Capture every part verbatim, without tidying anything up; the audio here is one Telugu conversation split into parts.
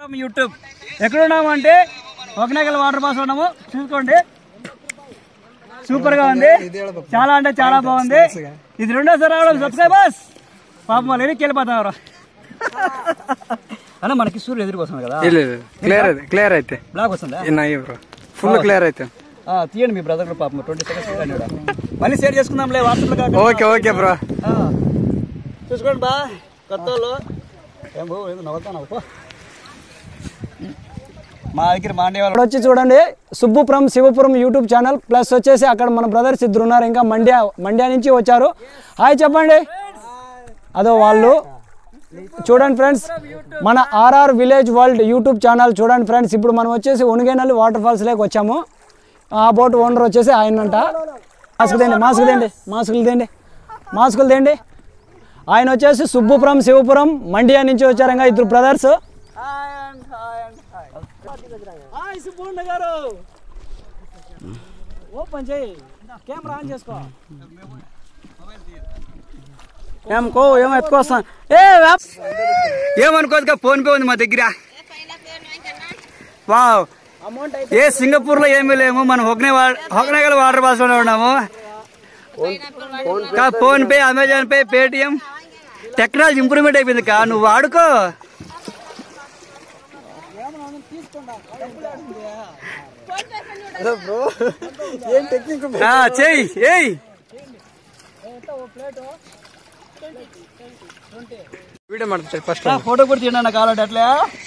యూట్యూబ్ ఎక్కడున్నాము అంటే హోగెనకల్ వాటర్ ఫాల్స్ ఉన్నాము. చూసుకోండి, సూపర్ గా ఉంది, చాలా అంటే చాలా బాగుంది. ఇది రెండోసారి రావడం సబ్స్క్రైబర్స్ పాపం వాళ్ళు ఎనికి వెళ్ళిపోతున్నారు అన్న. మనకి సూర్యుడు ఎదురుకు వస్తుంది కదా, క్లియర్ క్లియర్ అయితే బ్లాక్ వస్తుందా? ఫుల్ క్లియర్ అయితే తీయండి మీ బ్రదర్ పాపం ట్వంటీ సెకండ్స్ మళ్ళీ షేర్ చేసుకుందాంలే వాట్సాప్. ఓకే ఓకే బ్రో, చూసుకోండి బా కొత్త వాళ్ళు ఏం బో ఏదో నవ్వుతాను. మా దగ్గర మాండ్య వచ్చి చూడండి, Subbupuram Shivapuram YouTube channel plus వచ్చేసి అక్కడ మన బ్రదర్స్ ఇద్దరు ఉన్నారు, ఇంకా మండ్యా మండ్యా నుంచి వచ్చారు. హాయ్ చెప్పండి. అదో వాళ్ళు చూడండి ఫ్రెండ్స్, మన RR village world YouTube channel చూడండి ఫ్రెండ్స్. ఇప్పుడు మనం వచ్చేసి హొగెనకల్ వాటర్ ఫాల్స్ లేక వచ్చాము. ఆ బోట్ ఓనర్ వచ్చేసి ఆయనంట. మాస్క్ తేండి, మాస్క్ తేండి, మాస్కులు తేండి, మాస్కులు తేండి. ఆయన వచ్చేసి సుబ్బుపురం శివపురం మండ్యా నుంచి వచ్చారు, ఇంకా ఇద్దరు బ్రదర్స్. ఓపెన్ చేయి, కెమెరా ఆన్ చేసుకో. ఏమనుకో ఏమో ఎత్తుకొస్తాను. ఏమనుకోదుగా, ఫోన్ పే ఉంది మా దగ్గర. వావ్, ఏ సింగపూర్ లో ఏమీ లేము, మనం హొగెనకల్ వాటర్ ఫాల్స్ లో ఉన్నాము. PhonePe, Amazon pay, Paytm technology improvement అయిపోయింది కా, నువ్వు వాడుకో. చెయ్యి ఏయ్ వీడియో ಮಾಡ್ತಾರೆ ಫಸ್ಟ್ ఫోటో కూడా తీయండి కావాలంటే అట్లా.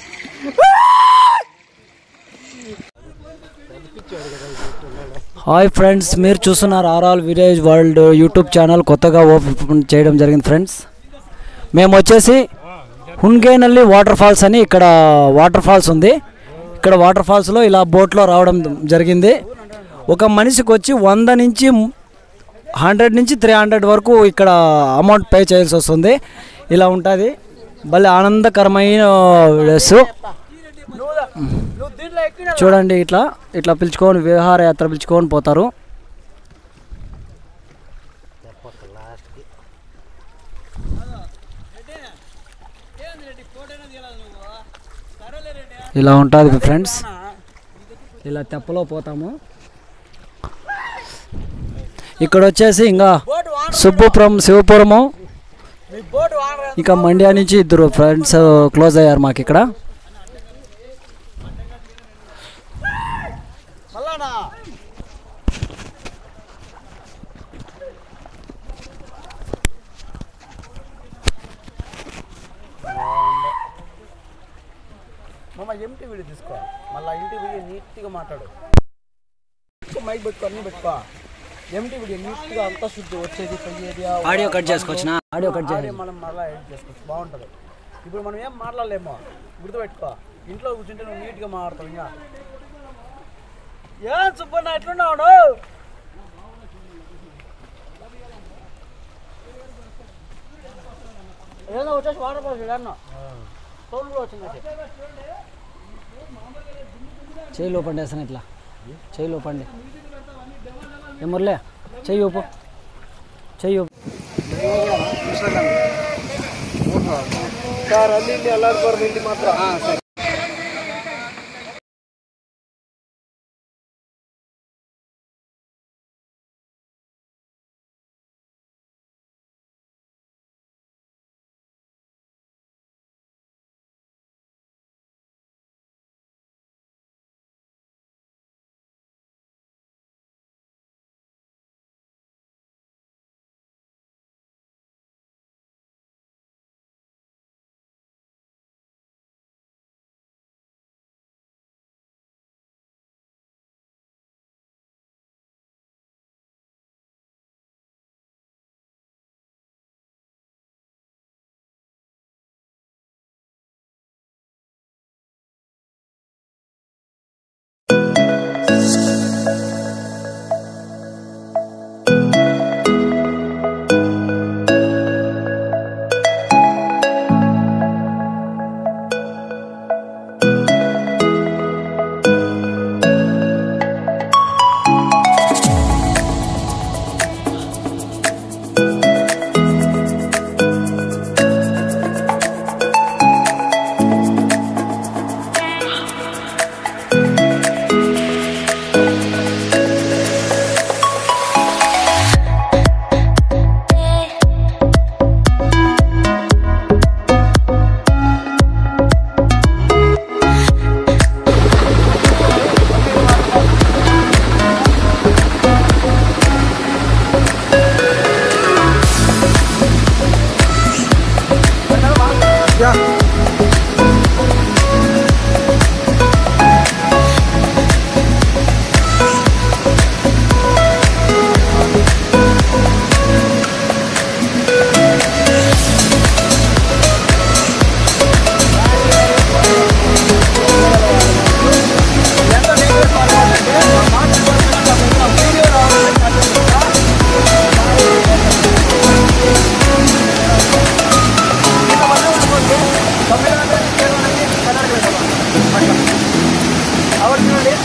హాయ్ ఫ్రెండ్స్, మీరు చూస్తున్నారు RR village world YouTube channel కొత్తగా ఓపెన్ చేయడం జరిగింది ఫ్రెండ్స్. మేము వచ్చేసి హొగెనకల్ వాటర్ ఫాల్స్ అని ఇక్కడ వాటర్ ఫాల్స్ ఉంది. ఇక్కడ వాటర్ ఫాల్స్లో ఇలా బోట్లో రావడం జరిగింది. ఒక మనిషికి వచ్చి వంద నుంచి హండ్రెడ్ నుంచి త్రీ హండ్రెడ్ వరకు ఇక్కడ అమౌంట్ పే చేయాల్సి వస్తుంది. ఇలా ఉంటుంది, భలే ఆనందకరమైన వీడియోస్ చూడండి. ఇట్లా ఇట్లా పిలుచుకొని విహారయాత్ర పిలుచుకొని పోతారు. ఇలా ఉంటుంది ఫ్రెండ్స్, ఇలా తెప్పలో పోతాము. ఇక్కడ వచ్చేసి ఇంకా సుబ్బుపురం శివపురము, ఇంకా మండ్యా నుంచి ఇద్దరు ఫ్రెండ్స్ క్లోజ్ అయ్యారు మాకు ఇక్కడ. ఎంటీ వీడియో తీసుకో, మళ్ళీ ఇంటి వీడియో నీట్గా మాట్లాడు, మైక్ పెట్టుకో, అన్నీ పెట్టుకో. ఎంటీ వీడియో నీట్గా అంతా శుద్ధి వచ్చేది పోయేది. ఆడియో కట్ చేసుకోవచ్చు, ఆడియో కట్ చేయాలి, మనం మళ్ళీ ఎడిట్ చేసుకోవచ్చు, బాగుంటుంది. ఇప్పుడు మనం ఏం మాట్లాడలేమో గుర్తుపెట్టుకో, ఇంట్లో కూర్చుంటే నువ్వు నీట్గా మాట్లాడతావు. ఇంకా ఏం సుబ్బన్న ఎట్లున్నాడు? ఏదో వచ్చేసి వాటర్ ఫాల్స్ అన్న తోలు కూడా వచ్చింది. చేయి లోపండి వేస్తాను, ఇట్లా చేయి లోపండి. ఏ మురళే చెయ్యి ఊపు, చెయ్యి ఊపు. మాత్రం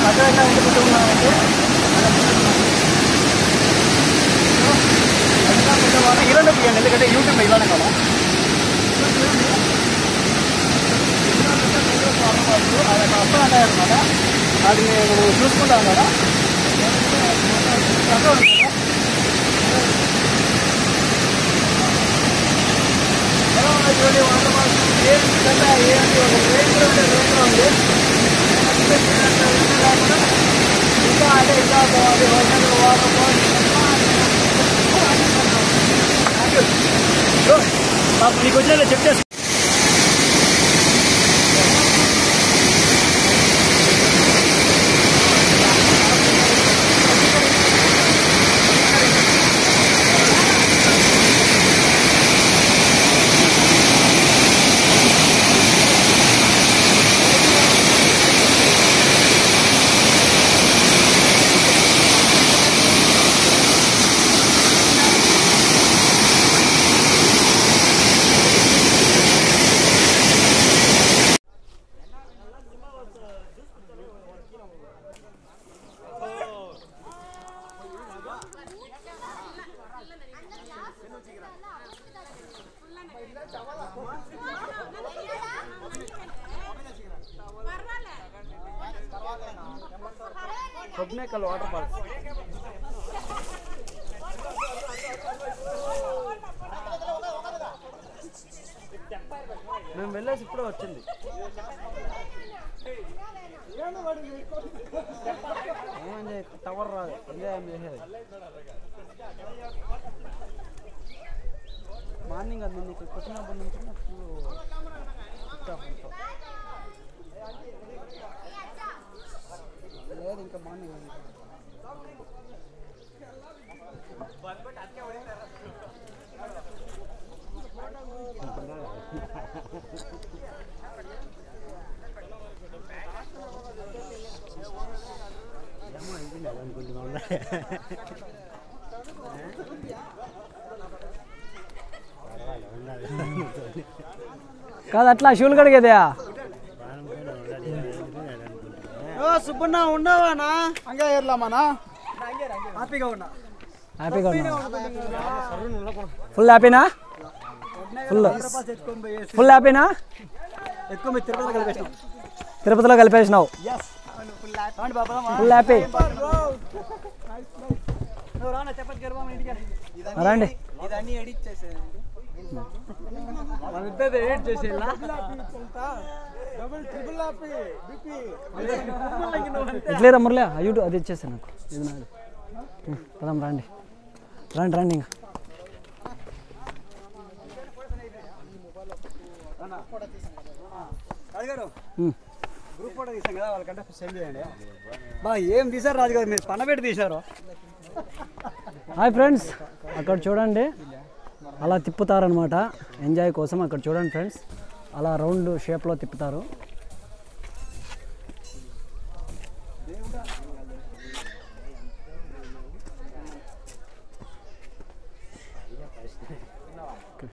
సపరేట్గా ఇంటికి ఉన్నామంటే ఇలానే తీయండి, ఎందుకంటే యూట్యూబ్ ఇలానే కదా అది అర్థం అంటాయన్నమాట. అది నేను చూసుకుంటాను కదా ఎలా ఉన్నాయి చూడండి వాటర్ ఫాల్స్. ఏంటి కదా ఏంటి ఒక రేంజ్లో ఉంటే రేంజ్లో ఉంది. ఇంకా అదే ఇంకా బాగుంది హోగెనకల్ వాటర్ ఫాల్స్. నీకు వచ్చిన చెక్ చేస్తా. Hogenakkal Waterfall. మేము వెళ్ళేసి ఇప్పుడే వచ్చింది. ఏమని టవర్ రాదు, ఎంజాయ్ చేసేది. మార్నింగ్ అది నేను ఇక్కడ వచ్చినప్పటి నుంచి లేదు, ఇంకా మార్నింగ్ కాదు అట్లా షూలు కడిగేదా సుబ్బన్న ఉండవానా హంగా ఏర్లామానా హ్యాపీగా ఉన్నా హ్యాపీగా ఉన్నా ఫుల్ హ్యాపీనా ఫుల్ ఫుల్ హ్యాపీనా ఎత్తుకొని తిరుపతిలో కలిపేసినావు తిరుపతిలో కలిపేసినావు ఫుల్ హ్యాపీ రండి ఇట్లేరా మురళి యూట్యూబ్ అది ఇచ్చేసా నాకు ఇది నాది పదాం రండి రండి రండి ఇంకా గ్రూప్ ఫోటో తీసాం కదా వాళ్ళకంటే సెండ్ చేయండి. బా ఏం తీసారు రాజుగారు, మీరు పన్నబెట్టి తీశారు. హాయ్ ఫ్రెండ్స్, అక్కడ చూడండి అలా తిప్పుతారనమాట ఎంజాయ్ కోసం. అక్కడ చూడండి ఫ్రెండ్స్, అలా రౌండ్ షేప్లో తిప్పుతారు.